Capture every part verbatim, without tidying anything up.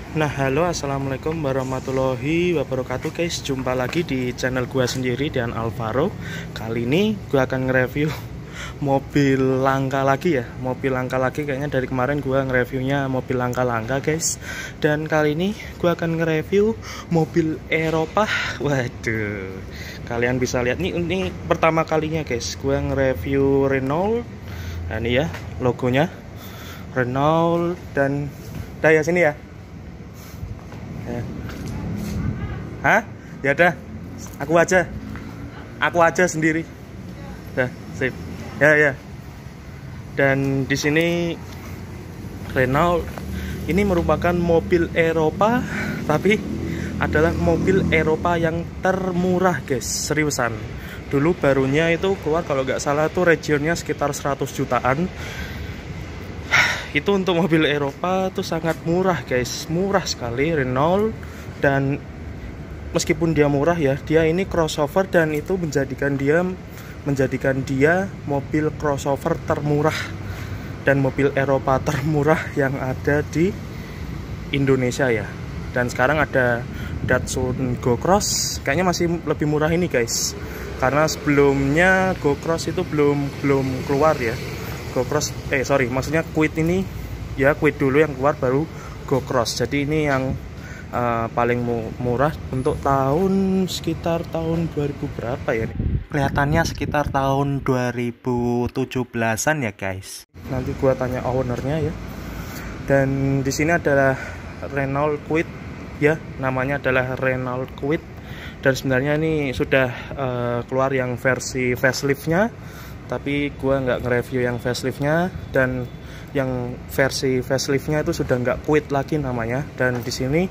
Nah, halo, assalamualaikum warahmatullahi wabarakatuh guys. Jumpa lagi di channel gua sendiri dan Alvaro. Kali ini gua akan nge-review mobil langka lagi ya. Mobil langka lagi, kayaknya dari kemarin gua nge-reviewnya mobil langka-langka guys. Dan kali ini gua akan nge-review mobil Eropa. Waduh, kalian bisa lihat nih, ini pertama kalinya guys gua nge-review Renault. Nah ini ya logonya Renault. Dan dah ya, sini ya. Ya. Hah? Ya dah, aku aja, aku aja sendiri. Dah, sip. Ya ya. Dan di sini Renault ini merupakan mobil Eropa, tapi adalah mobil Eropa yang termurah guys, seriusan. Dulu barunya itu keluar kalau nggak salah tuh regionnya sekitar seratus jutaan. Itu untuk mobil Eropa tuh sangat murah guys, murah sekali Renault. Dan meskipun dia murah ya, dia ini crossover, dan itu menjadikan dia menjadikan dia mobil crossover termurah dan mobil Eropa termurah yang ada di Indonesia ya. Dan sekarang ada Datsun Go Cross, kayaknya masih lebih murah ini guys, karena sebelumnya Go Cross itu belum belum keluar ya. Go Cross, eh sorry, maksudnya Kwid ini ya, Kwid dulu yang keluar baru Go Cross. Jadi ini yang uh, paling murah untuk tahun sekitar tahun dua ribu berapa ya? Kelihatannya sekitar tahun dua ribu tujuh belasan ya guys. Nanti gua tanya ownernya ya. Dan di sini adalah Renault Kwid ya, namanya adalah Renault Kwid. Dan sebenarnya ini sudah uh, keluar yang versi faceliftnya, tapi gua nggak nge-review yang faceliftnya. Dan yang versi faceliftnya itu sudah nggak Kwid lagi namanya. Dan di sini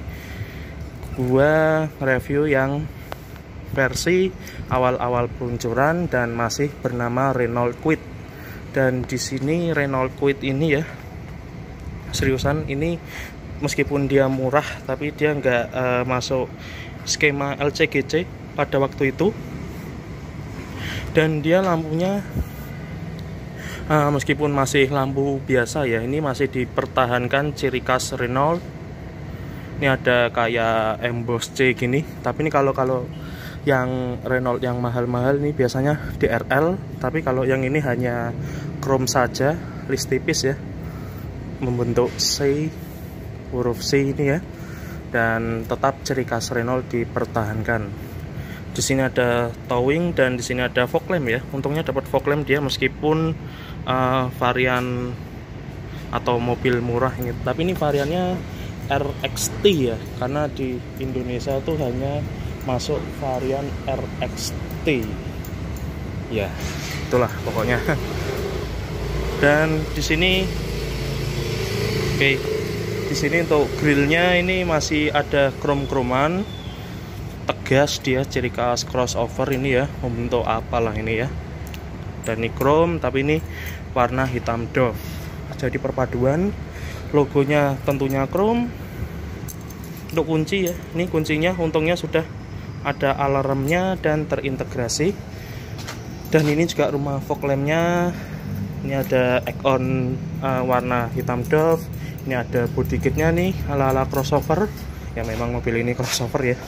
gua nge-review yang versi awal-awal peluncuran dan masih bernama Renault Kwid. Dan di sini Renault Kwid ini ya, seriusan ini meskipun dia murah, tapi dia nggak uh, masuk skema L C G C pada waktu itu. Dan dia lampunya Uh, meskipun masih lampu biasa ya, ini masih dipertahankan ciri khas Renault. Ini ada kayak emboss C gini, tapi ini kalau kalau yang Renault yang mahal-mahal ini biasanya D R L, tapi kalau yang ini hanya chrome saja, list tipis ya, membentuk C, huruf C ini ya. Dan tetap ciri khas Renault dipertahankan. Di sini ada towing dan di sini ada fog lamp ya. Untungnya dapat fog lamp dia, meskipun uh, varian atau mobil murah ini, tapi ini variannya R X T ya, karena di Indonesia tuh hanya masuk varian R X T ya, itulah pokoknya. Dan di sini oke, okay, di sini untuk grillnya ini masih ada krom-kroman, tegas dia, ciri khas crossover ini ya, membentuk apalah ini ya. Dan ini chrome, tapi ini warna hitam doff. Jadi perpaduan, logonya tentunya chrome. Untuk kunci ya, ini kuncinya untungnya sudah ada alarmnya dan terintegrasi. Dan ini juga rumah fog lampnya. Ini ada add-on uh, warna hitam doff. Ini ada body kitnya nih ala-ala crossover. Ya memang mobil ini crossover ya.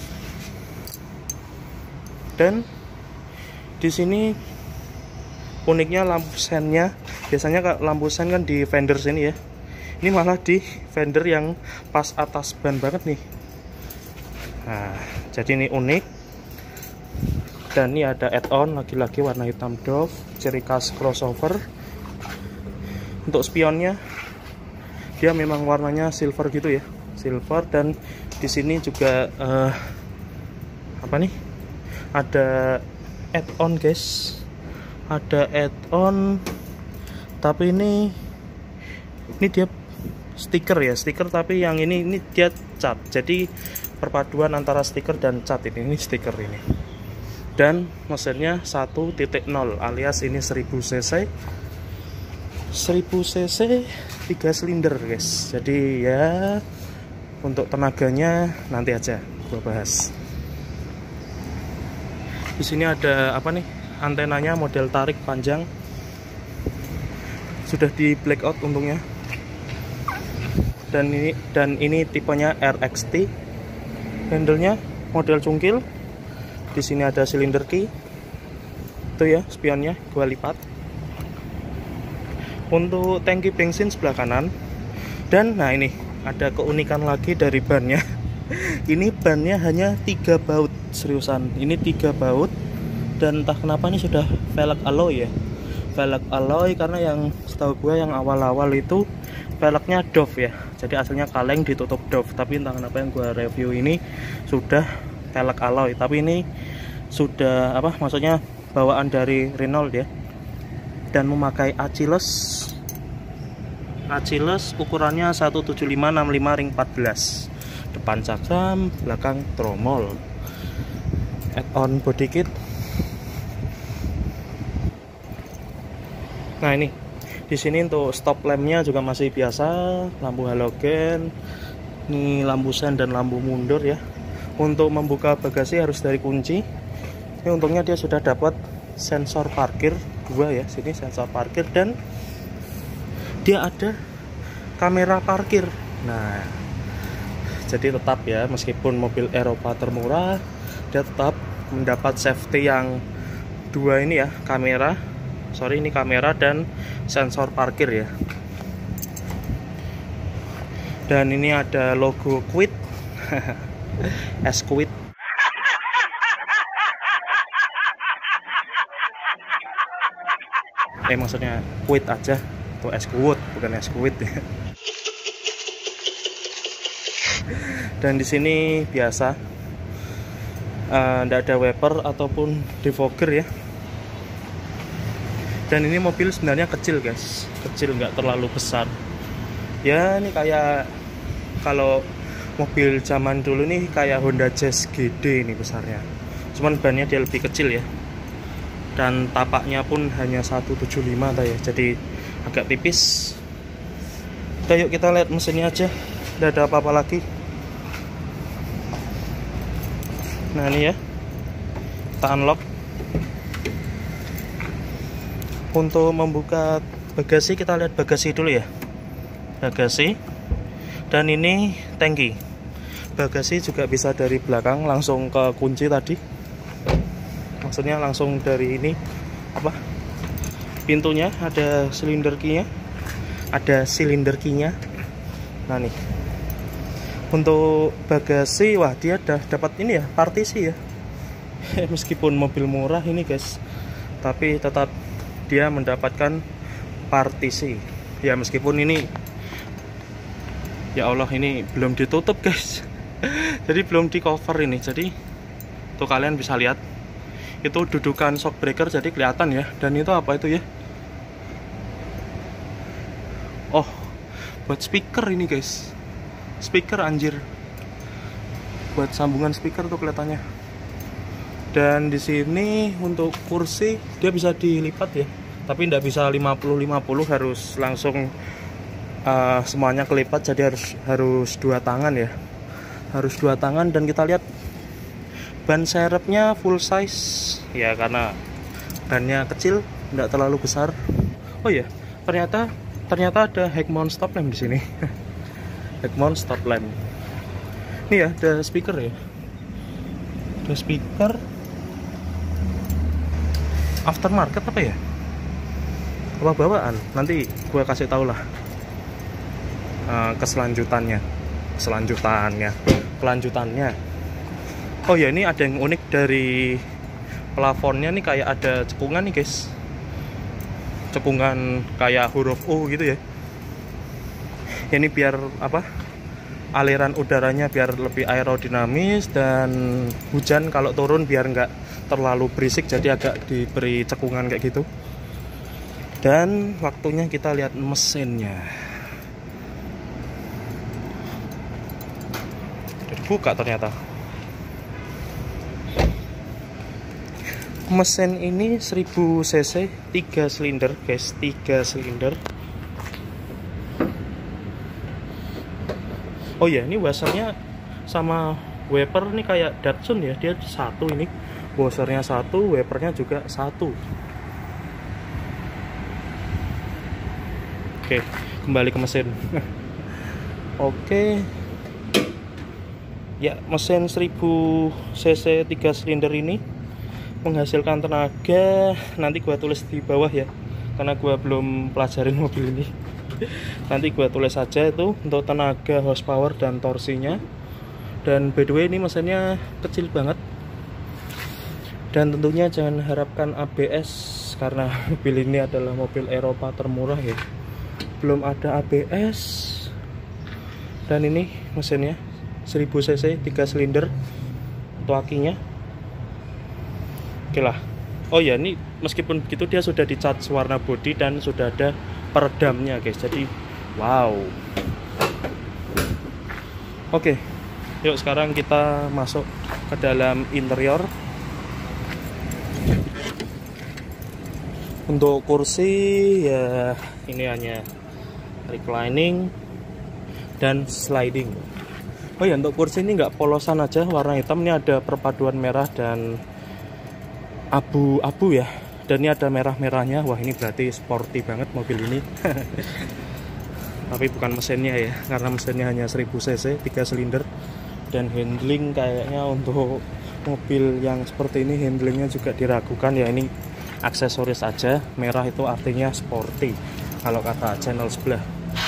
Dan di sini uniknya lampu sennya, biasanya lampu sen kan di fender sini ya, ini malah di fender yang pas atas ban banget nih. Nah, jadi ini unik. Dan ini ada add-on lagi-lagi warna hitam doff, ciri khas crossover. Untuk spionnya dia memang warnanya silver gitu ya, silver. Dan di sini juga uh, apa nih, ada add-on guys, ada add-on, tapi ini ini dia stiker ya, stiker, tapi yang ini ini dia cat. Jadi perpaduan antara stiker dan cat ini, ini stiker ini. Dan mesinnya satu titik nol alias ini seribu cc, seribu cc, tiga silinder guys. Jadi ya untuk tenaganya nanti aja gua bahas. Di sini ada apa nih, antenanya model tarik panjang, sudah di blackout untungnya. dan ini dan ini tipenya R X T. Handle-nya model cungkil. Di sini ada silinder key. Itu ya spionnya, gua lipat. Untuk tangki bensin sebelah kanan. Dan nah ini ada keunikan lagi dari bannya. Ini bannya hanya tiga baut, seriusan. Ini tiga baut dan entah kenapa ini sudah velg alloy ya. Velg alloy karena yang setahu gue yang awal-awal itu velgnya Dove ya. Jadi aslinya kaleng ditutup Dove, tapi entah kenapa yang gue review ini sudah velg alloy. Tapi ini sudah apa? Maksudnya bawaan dari Renault ya. Dan memakai Achilles. Achilles ukurannya seratus tujuh puluh lima enam puluh lima ring empat belas. Depan cakram, belakang tromol. Add-on body kit. Nah ini, di sini untuk stop lampnya juga masih biasa, lampu halogen, ini lampu sen dan lampu mundur ya. Untuk membuka bagasi harus dari kunci. Ini untungnya dia sudah dapat sensor parkir dua ya, sini sensor parkir dan dia ada kamera parkir. Nah. Jadi tetap ya, meskipun mobil Eropa termurah, dia tetap mendapat safety yang dua ini ya, kamera, sorry ini kamera dan sensor parkir ya. Dan ini ada logo Kwid, Eskwid. Eh maksudnya Kwid aja, atau Eskwid, bukan Eskwid ya. Dan di sini biasa tidak uh, ada wiper ataupun defogger ya. Dan ini mobil sebenarnya kecil guys, kecil nggak terlalu besar. Ya ini kayak kalau mobil zaman dulu nih kayak Honda Jazz G D ini besarnya. Cuman bannya dia lebih kecil ya. Dan tapaknya pun hanya seratus tujuh puluh lima ya, jadi agak tipis. Udah yuk kita lihat mesinnya aja. Tidak ada apa-apa lagi. Nah ini ya, kita unlock. Untuk membuka bagasi kita lihat bagasi dulu ya. Bagasi. Dan ini tangki. Bagasi juga bisa dari belakang langsung ke kunci tadi. Maksudnya langsung dari ini apa? Pintunya ada silinder key-nya. Ada silinder key-nya. Nah nih. Untuk bagasi, wah dia udah dapat ini ya, partisi ya. Meskipun mobil murah ini guys, tapi tetap dia mendapatkan partisi. Ya meskipun ini, ya Allah ini belum ditutup guys. Jadi belum di cover ini. Jadi tuh kalian bisa lihat, itu dudukan shock breaker jadi kelihatan ya. Dan itu apa itu ya? Oh, buat speaker ini guys. Speaker anjir, buat sambungan speaker tuh kelihatannya. Dan di sini untuk kursi dia bisa dilipat ya, tapi tidak bisa lima puluh lima puluh, harus langsung uh, semuanya kelipat. Jadi harus harus dua tangan ya, harus dua tangan. Dan kita lihat ban serepnya full size ya, karena bannya kecil, tidak terlalu besar. Oh ya, ternyata ternyata ada head mount stop lamp di sini. Head mount stop lamp. Ini ya, ada speaker ya. Ada speaker. Aftermarket apa ya? Apa bawaan? Nanti gue kasih tau lah. Uh, keselanjutannya. Selanjutannya. Kelanjutannya. Oh ya, ini ada yang unik dari plafonnya nih, kayak ada cekungan nih guys. Cekungan kayak huruf U gitu ya. Ini biar apa, aliran udaranya biar lebih aerodinamis, dan hujan kalau turun biar nggak terlalu berisik, jadi agak diberi cekungan kayak gitu. Dan waktunya kita lihat mesinnya. Udah dibuka ternyata. Mesin ini seribu cc, tiga silinder guys, tiga silinder. Oh ya, ini washernya sama wiper nih kayak Datsun ya, dia satu ini. Washernya satu, wipernya juga satu. Oke, kembali ke mesin. Oke. Ya, mesin seribu cc tiga silinder ini menghasilkan tenaga, nanti gua tulis di bawah ya, karena gua belum pelajarin mobil ini. Nanti gua tulis saja itu untuk tenaga, horsepower dan torsinya. Dan by the way ini mesinnya kecil banget. Dan tentunya jangan harapkan A B S karena mobil ini adalah mobil Eropa termurah ya. Belum ada A B S. Dan ini mesinnya seribu cc tiga silinder untuk akinya. Oke lah. Oh ya, ini meskipun begitu dia sudah dicat warna bodi dan sudah ada peredamnya guys. Jadi wow. Oke. Yuk sekarang kita masuk ke dalam interior. Untuk kursi ya ini hanya reclining dan sliding. Oh ya, untuk kursi ini nggak polosan aja warna hitam, ini ada perpaduan merah dan abu-abu ya. Dan ini ada merah-merahnya. Wah, ini berarti sporty banget mobil ini. Tapi bukan mesinnya ya, karena mesinnya hanya seribu cc tiga silinder. Dan handling kayaknya untuk mobil yang seperti ini handlingnya juga diragukan ya. Ini aksesoris aja, merah itu artinya sporty kalau kata channel sebelah.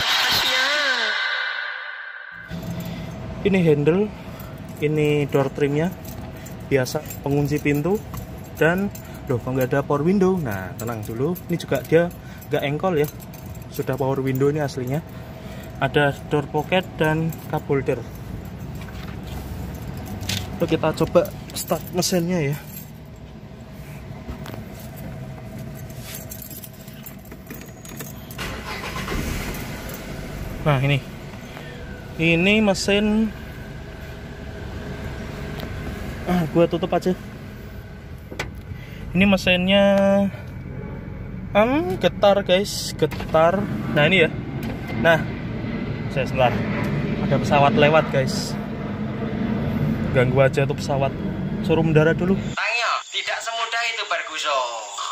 Ini handle, ini door trimnya biasa, pengunci pintu, dan loh kok nggak ada power window. Nah tenang dulu, ini juga dia nggak engkol ya, sudah power window ini aslinya. Ada door pocket dan cup holder. Lalu kita coba start mesinnya ya. Nah ini ini mesin, ah gua tutup aja. Ini mesinnya um, getar guys, getar. Nah ini ya. Nah saya setelah ada pesawat lewat guys, ganggu aja tuh pesawat. Suruh mendarat dulu. Tanya, tidak semudah itu Barguso.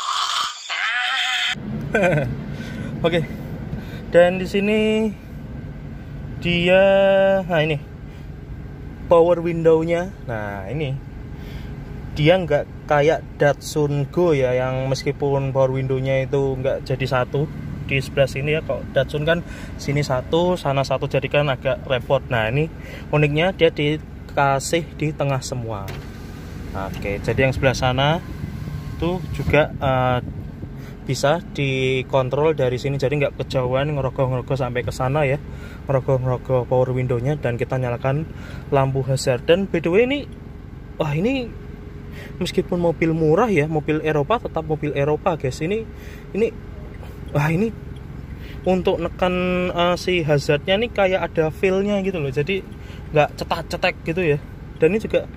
Oke. Dan di sini dia, nah ini power window-nya. Nah ini dia nggak kayak Datsun Go ya, yang meskipun power window-nya itu nggak jadi satu di sebelah sini ya. Kok Datsun kan sini satu, sana satu, jadi kan agak repot. Nah ini uniknya dia dikasih di tengah semua. Oke, jadi yang sebelah sana tuh juga uh, bisa dikontrol dari sini, jadi nggak kejauhan ngerogoh-ngerogoh sampai ke sana ya, ngerogoh-ngerogoh power window-nya. Dan kita nyalakan lampu hazard. Dan by the way ini, wah ini meskipun mobil murah ya, mobil Eropa, tetap mobil Eropa guys. Ini ini wah ini untuk nekan uh, si hazardnya nih kayak ada feel-nya gitu loh, jadi nggak cetak-cetek gitu ya. Dan ini juga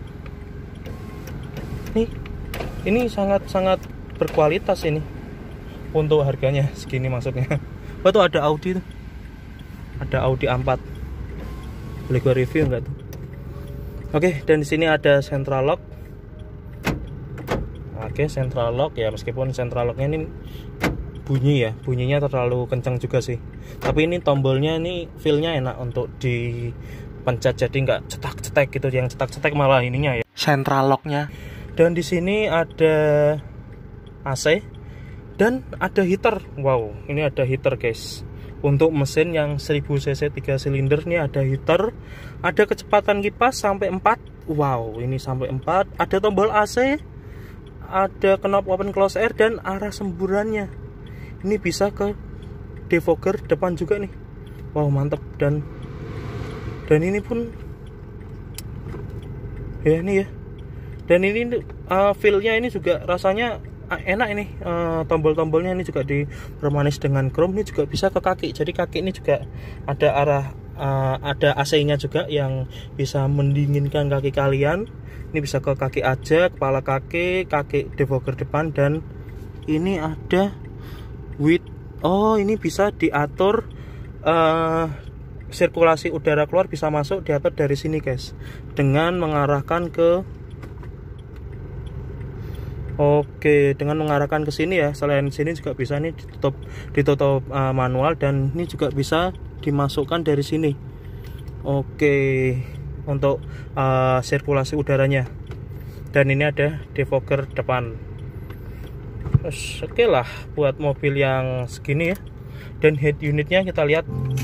nih, ini sangat-sangat berkualitas ini untuk harganya segini maksudnya. Oh tuh ada Audi tuh, ada Audi A empat, boleh gua review nggak tuh? Oke, dan di sini ada central lock. Oke, central lock ya, meskipun central locknya ini bunyi ya, bunyinya terlalu kencang juga sih. Tapi ini tombolnya ini feel-nya enak untuk dipencet, jadi nggak cetak-cetek gitu. Yang cetak-cetek malah ininya ya, central locknya. Dan di sini ada A C dan ada heater. Wow, ini ada heater guys. Untuk mesin yang seribu cc tiga silinder ini ada heater. Ada kecepatan kipas sampai empat. Wow, ini sampai empat. Ada tombol A C, ada knob open close air dan arah semburannya. Ini bisa ke defogger depan juga nih. Wow, mantap. Dan dan ini pun ya ini ya. Dan ini uh, feel-nya ini juga rasanya enak ini. Uh, tombol-tombolnya ini juga dipermanis dengan chrome. Ini juga bisa ke kaki. Jadi kaki ini juga ada arah uh, ada A C-nya juga yang bisa mendinginkan kaki kalian. Ini bisa ke kaki aja, kepala kaki, kaki defogger depan. Dan ini ada width. Oh, ini bisa diatur uh, sirkulasi udara keluar, bisa masuk, diatur dari sini guys, dengan mengarahkan ke Oke, dengan mengarahkan ke sini ya. Selain sini juga bisa nih ditutup ditutup uh, manual, dan ini juga bisa dimasukkan dari sini. Oke, untuk uh, sirkulasi udaranya. Dan ini ada defogger depan. Terus oke lah buat mobil yang segini ya. Dan head unitnya kita lihat.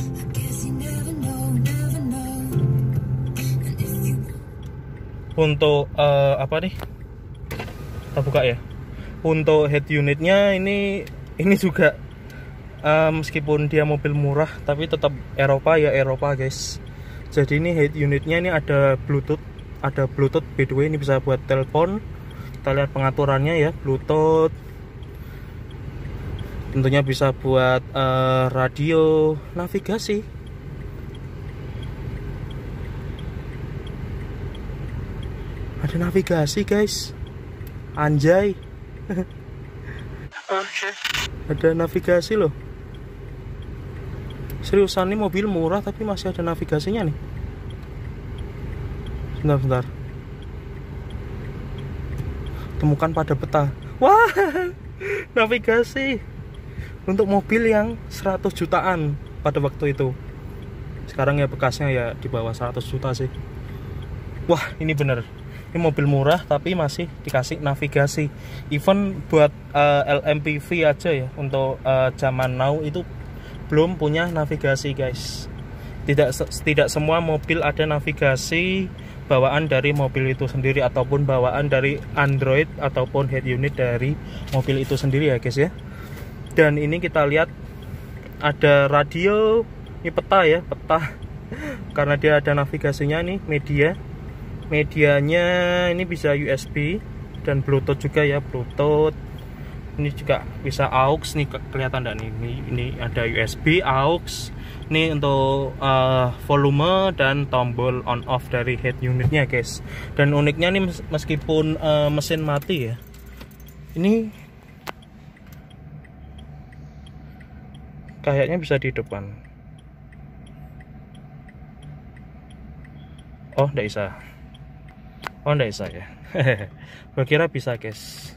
Untuk uh, apa nih? Kita buka ya. Untuk head unitnya ini ini juga uh, meskipun dia mobil murah tapi tetap Eropa ya Eropa guys. Jadi ini head unitnya ini ada Bluetooth, ada Bluetooth by the way, ini bisa buat telepon. Kita lihat pengaturannya ya, Bluetooth. Tentunya bisa buat uh, radio, navigasi. Ada navigasi guys, anjay. Oke. Ada navigasi loh. Seriusan nih mobil murah tapi masih ada navigasinya nih. Bentar, bentar. Temukan pada peta. Wah, navigasi untuk mobil yang seratus jutaan pada waktu itu. Sekarang ya bekasnya ya di bawah seratus juta sih. Wah, ini bener. Ini mobil murah tapi masih dikasih navigasi. Even buat uh, L M P V aja ya, untuk uh, zaman now itu belum punya navigasi guys. Tidak tidak semua mobil ada navigasi bawaan dari mobil itu sendiri ataupun bawaan dari Android ataupun head unit dari mobil itu sendiri ya guys ya. Dan ini kita lihat ada radio, ini peta ya, peta. Karena dia ada navigasinya nih, media. Medianya ini bisa U S B dan Bluetooth juga ya, Bluetooth. Ini juga bisa aux nih, kelihatan enggak nih? Ini, ini ada U S B, aux. Ini untuk uh, volume dan tombol on off dari head unitnya guys. Dan uniknya nih meskipun uh, mesin mati ya, ini kayaknya bisa di depan. Oh, enggak bisa. Oh, enggak bisa ya. Gue kira bisa guys.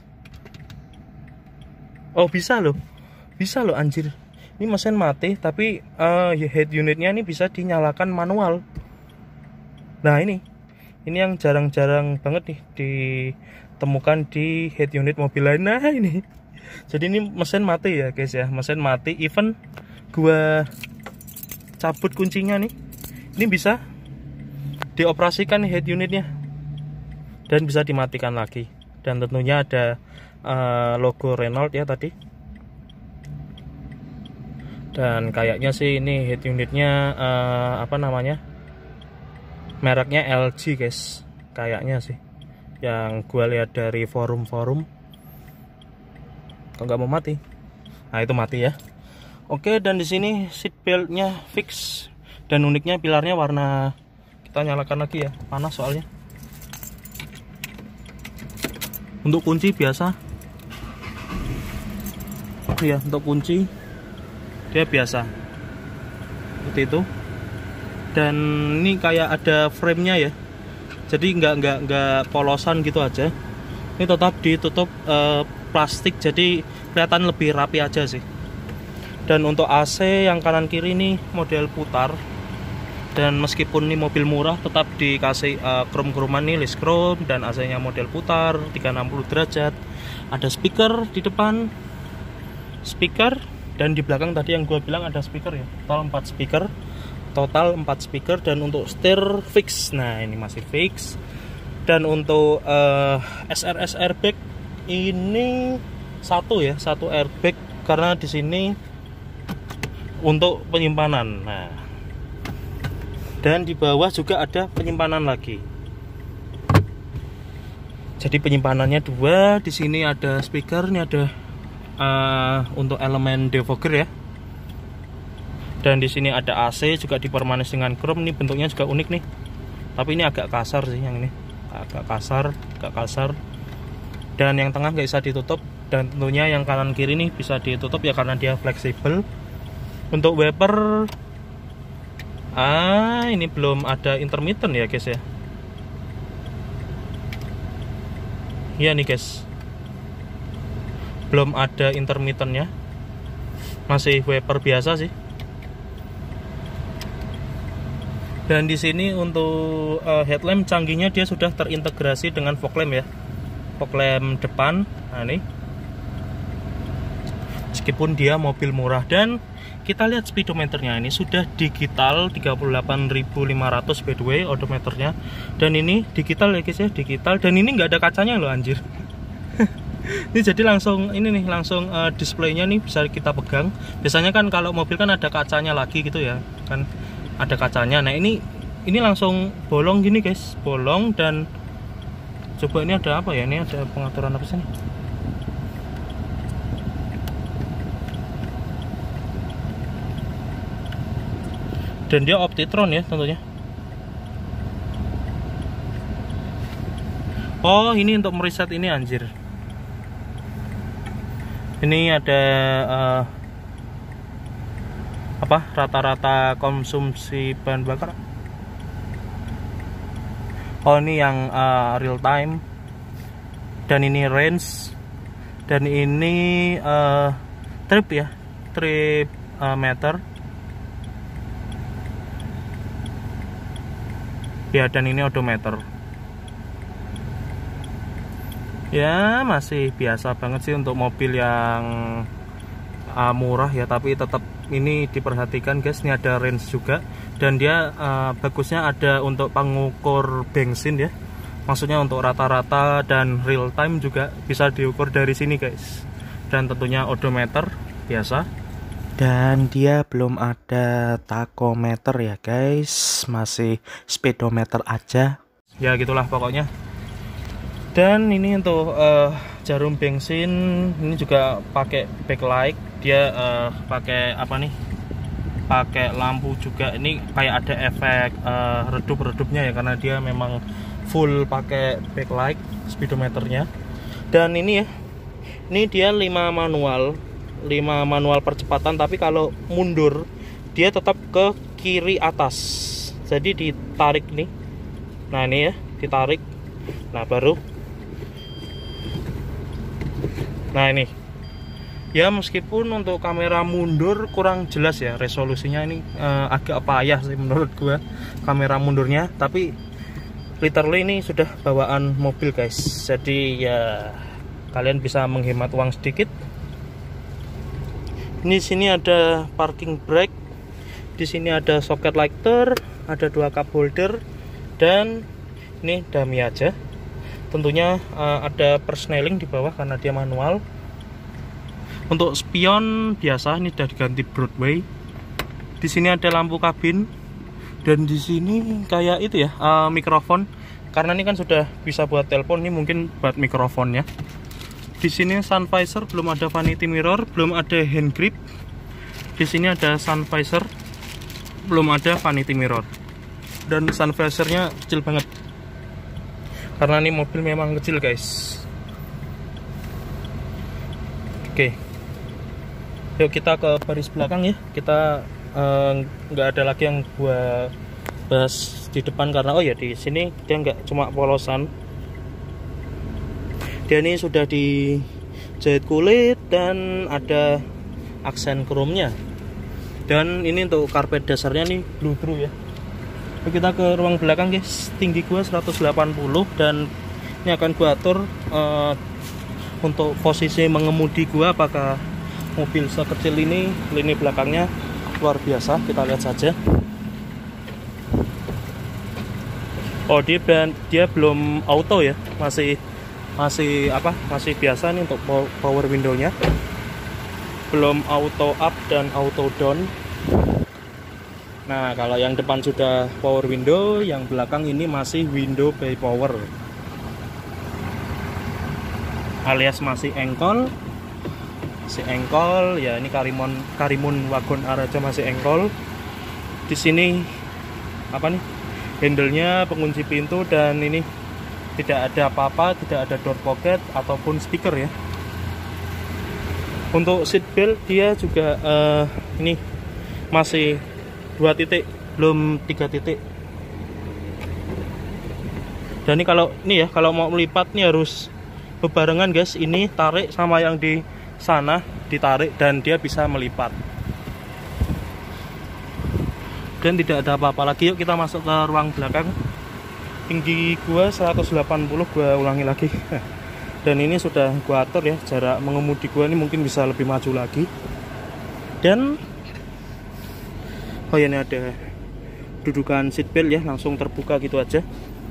Oh, bisa loh. Bisa loh anjir. Ini mesin mati tapi uh, head unitnya ini bisa dinyalakan manual. Nah, ini. Ini yang jarang-jarang banget nih ditemukan di head unit mobil lain. Nah, ini. Jadi ini mesin mati ya guys ya. Mesin mati, even gua cabut kuncinya nih. Ini bisa dioperasikan nih head unitnya. Dan bisa dimatikan lagi. Dan tentunya ada uh, logo Renault ya tadi. Dan kayaknya sih ini head unitnya uh, apa namanya, mereknya L G guys. Kayaknya sih, yang gue lihat dari forum-forum. Kok nggak mau mati? Nah, itu mati ya. Oke, dan di sini seat beltnya fix. Dan uniknya pilarnya warna, kita nyalakan lagi ya, panas soalnya. Untuk kunci biasa. Ya, untuk kunci dia biasa. Seperti itu. Dan ini kayak ada frame-nya ya. Jadi nggak nggak nggak polosan gitu aja. Ini tetap ditutup uh, plastik, jadi kelihatan lebih rapi aja sih. Dan untuk A C yang kanan kiri ini model putar. Dan meskipun ini mobil murah tetap dikasih uh, krom-kroman nih, list chrome, dan A C-nya model putar tiga ratus enam puluh derajat. Ada speaker di depan, speaker, dan di belakang tadi yang gue bilang ada speaker ya. Total empat speaker, total empat speaker, dan untuk setir fix. Nah, ini masih fix. Dan untuk uh, S R S airbag ini satu ya, satu airbag karena di sini untuk penyimpanan. Nah, dan di bawah juga ada penyimpanan lagi. Jadi penyimpanannya dua. Di sini ada speaker, ini ada uh, untuk elemen defogger ya. Dan di sini ada A C juga dipermanis dengan chrome. Ini bentuknya juga unik nih. Tapi ini agak kasar sih yang ini. Agak kasar, agak kasar. Dan yang tengah nggak bisa ditutup. Dan tentunya yang kanan kiri nih bisa ditutup ya karena dia fleksibel. Untuk wiper, ah ini belum ada intermittent ya guys ya. Iya nih guys, belum ada intermittentnya, masih wiper biasa sih. Dan di sini untuk uh, headlamp canggihnya dia sudah terintegrasi dengan fog lamp ya, fog lamp depan. Nah ini, meskipun dia mobil murah. Dan kita lihat speedometernya, ini sudah digital tiga puluh delapan ribu lima ratus by the way odometernya. Dan ini digital ya guys ya, digital. Dan ini nggak ada kacanya loh anjir. Ini jadi langsung ini nih, langsung uh, displaynya nih bisa kita pegang. Biasanya kan kalau mobil kan ada kacanya lagi gitu ya kan, ada kacanya. Nah ini ini langsung bolong gini guys, bolong. Dan coba ini ada apa ya, ini ada pengaturan apa sih nih? Dan dia Optitron ya tentunya. Oh ini untuk mereset ini anjir. Ini ada uh, apa rata-rata konsumsi bahan bakar. Oh ini yang uh, real time. Dan ini range. Dan ini uh, trip ya, trip uh, meter. Ya, dan ini odometer. Ya masih biasa banget sih untuk mobil yang uh, murah ya, tapi tetap ini diperhatikan guys. Ini ada range juga, dan dia uh, bagusnya ada untuk pengukur bensin ya, maksudnya untuk rata-rata dan real time juga bisa diukur dari sini guys. Dan tentunya odometer biasa, dan dia belum ada tachometer ya guys, masih speedometer aja ya, gitulah pokoknya. Dan ini untuk uh, jarum bensin ini juga pakai backlight. Dia uh, pakai apa nih? Pakai lampu juga. Ini kayak ada efek uh, redup-redupnya ya, karena dia memang full pakai backlight speedometernya. Dan ini ya, ini dia lima manual, lima manual percepatan. Tapi kalau mundur dia tetap ke kiri atas. Jadi ditarik nih. Nah ini ya, ditarik. Nah baru. Nah ini ya, meskipun untuk kamera mundur kurang jelas ya resolusinya, ini uh, agak payah sih menurut gua kamera mundurnya, tapi literally ini sudah bawaan mobil guys, jadi ya kalian bisa menghemat uang sedikit. Ini sini ada parking brake, di sini ada socket lighter, ada dua cup holder, dan ini dummy aja. Tentunya uh, ada persneling di bawah karena dia manual. Untuk spion biasa ini sudah diganti Broadway. Di sini ada lampu kabin, dan di sini kayak itu ya, uh, mikrofon. Karena ini kan sudah bisa buat telepon, ini mungkin buat mikrofonnya. Di sini sun visor, belum ada vanity mirror, belum ada hand grip. Di sini ada sun visor, belum ada vanity mirror. Dan sun visornya kecil banget, karena ini mobil memang kecil guys. Oke, yuk kita ke baris belakang ya. Kita nggak uh, ada lagi yang gua bahas di depan, karena oh ya di sini dia nggak cuma polosan, dia ini sudah dijahit kulit dan ada aksen chrome-nya. Dan ini untuk karpet dasarnya nih blue true ya. Kita ke ruang belakang guys. Tinggi gua seratus delapan puluh, dan ini akan gua atur uh, untuk posisi mengemudi gua, apakah mobil sekecil ini lini belakangnya luar biasa. Kita lihat saja. Oh dia dia belum auto ya, masih masih apa masih biasa nih untuk power window-nya, belum auto up dan auto down. Nah kalau yang depan sudah power window, yang belakang ini masih window by power, alias masih engkol, masih engkol ya. Ini Karimun Karimun Wagon R aja masih engkol. Di sini apa nih, handle-nya, pengunci pintu, dan ini tidak ada apa-apa, tidak ada door pocket ataupun speaker ya. Untuk seat belt dia juga uh, ini masih dua titik, belum tiga titik. Dan ini kalau ini ya, kalau mau melipat nih harus bebarengan guys. Ini tarik sama yang di sana, ditarik, dan dia bisa melipat. dan tidak ada apa-apa lagi. Yuk kita masuk ke ruang belakang. Tinggi gua seratus delapan puluh, gua ulangi lagi. Dan ini sudah gua atur ya, jarak mengemudi gua ini mungkin bisa lebih maju lagi. Dan oh ya, ini ada dudukan seatbelt ya, langsung terbuka gitu aja.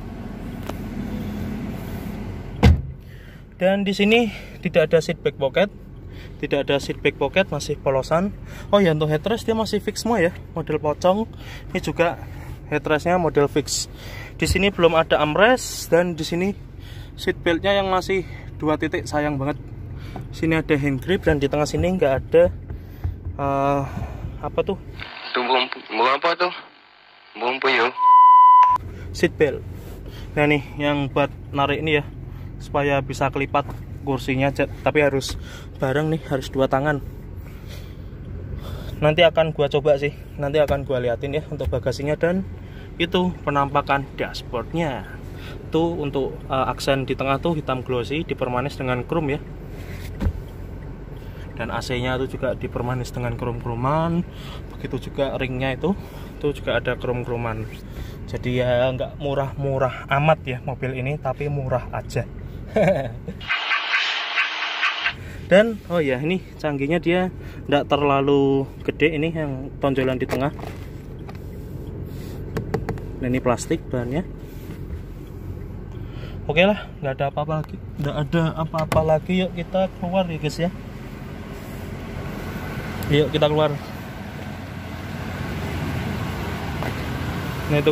Dan di sini tidak ada seat back pocket, tidak ada seat back pocket, masih polosan. Oh ya, untuk headrest dia masih fix semua ya, model pocong. Ini juga headrestnya model fix. Di sini belum ada armrest, dan di sini seat beltnya yang masih dua titik, sayang banget. Sini ada hand grip, dan di tengah sini nggak ada uh, apa tuh? Tunggu apa tuh? Bumbu yuk. Seat belt. Nah nih yang buat narik ini ya, supaya bisa kelipat kursinya, tapi harus bareng nih, harus dua tangan. Nanti akan gua coba sih, nanti akan gua liatin ya untuk bagasinya. Dan itu penampakan dashboardnya tuh, untuk uh, aksen di tengah tuh hitam glossy, dipermanis dengan chrome ya. Dan A C nya itu juga dipermanis dengan chrome-chroman. Begitu juga ringnya itu itu juga ada chrome-chroman. Jadi ya nggak murah-murah amat ya mobil ini, tapi murah aja. Dan oh ya, ini canggihnya dia nggak terlalu gede, ini yang tonjolan di tengah. Nah, ini plastik bahannya. Oke lah, nggak ada apa-apa lagi, nggak ada apa-apa lagi. Yuk kita keluar ya guys ya. Yuk kita keluar. Nah itu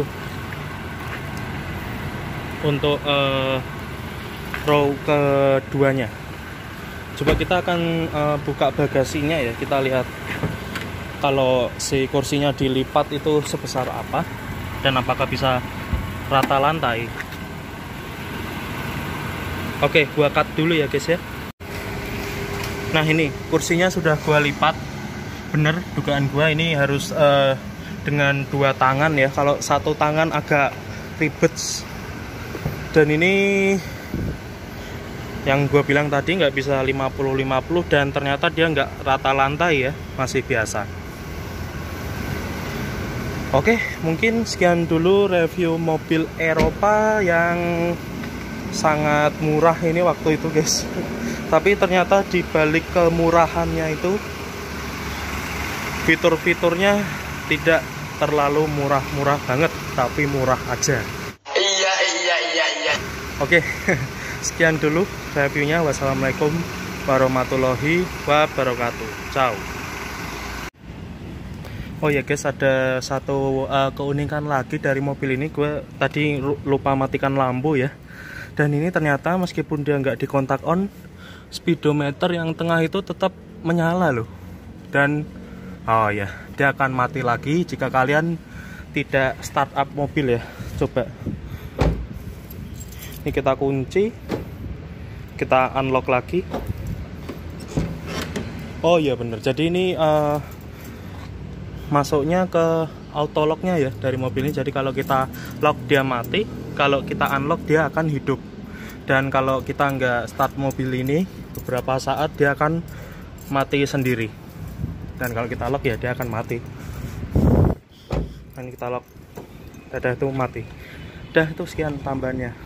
untuk uh, row keduanya. Coba kita akan uh, buka bagasinya ya. Kita lihat kalau si kursinya dilipat itu sebesar apa, dan apakah bisa rata lantai. Oke, gua cut dulu ya guys ya. Nah ini kursinya sudah gua lipat. Bener dugaan gua, ini harus uh, dengan dua tangan ya. Kalau satu tangan agak ribet. Dan ini yang gue bilang tadi nggak bisa lima puluh lima puluh, dan ternyata dia nggak rata lantai ya, masih biasa. Oke, mungkin sekian dulu review mobil Eropa yang sangat murah ini waktu itu guys. Tapi ternyata di balik kemurahannya itu, fitur-fiturnya tidak terlalu murah-murah banget, tapi murah aja. Iya iya iya iya. Oke, sekian dulu reviewnya. Wassalamualaikum warahmatullahi wabarakatuh. Ciao. Oh ya guys, ada satu uh, keunikan lagi dari mobil ini. Gue tadi lupa matikan lampu ya. Dan ini ternyata meskipun dia nggak di kontak on, speedometer yang tengah itu tetap menyala loh. Dan oh ya, dia akan mati lagi jika kalian tidak start up mobil ya. Coba. Ini kita kunci, kita unlock lagi. Oh iya bener, jadi ini uh, masuknya ke auto locknya ya dari mobil ini. Jadi kalau kita lock dia mati, kalau kita unlock dia akan hidup. Dan kalau kita nggak start mobil ini, beberapa saat dia akan mati sendiri. Dan kalau kita lock ya dia akan mati. Dan kita lock, dadah itu mati. Dah, itu sekian tambahannya.